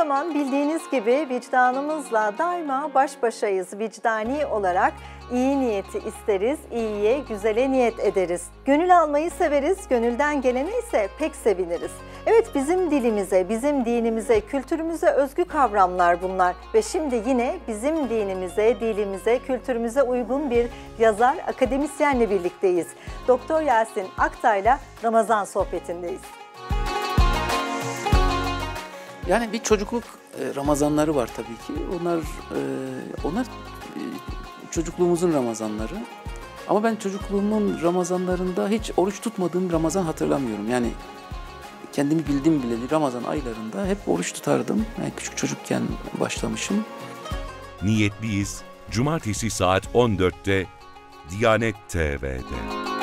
zaman bildiğiniz gibi vicdanımızla daima baş başayız. Vicdani olarak iyi niyeti isteriz, iyiye, güzele niyet ederiz. Gönül almayı severiz, gönülden gelene ise pek seviniriz. Evet, bizim dilimize, bizim dinimize, kültürümüze özgü kavramlar bunlar. Ve şimdi yine bizim dinimize, dilimize, kültürümüze uygun bir yazar, akademisyenle birlikteyiz. Doktor Yasin Aktay'la Ramazan sohbetindeyiz. Yani bir çocukluk Ramazanları var tabii ki. Onlar çocukluğumuzun Ramazanları. Ama ben çocukluğumun Ramazanlarında hiç oruç tutmadığım Ramazan hatırlamıyorum. Yani kendimi bildim bileli Ramazan aylarında hep oruç tutardım. Yani küçük çocukken başlamışım. Niyetliyiz. Cumartesi saat 14'te Diyanet TV'de.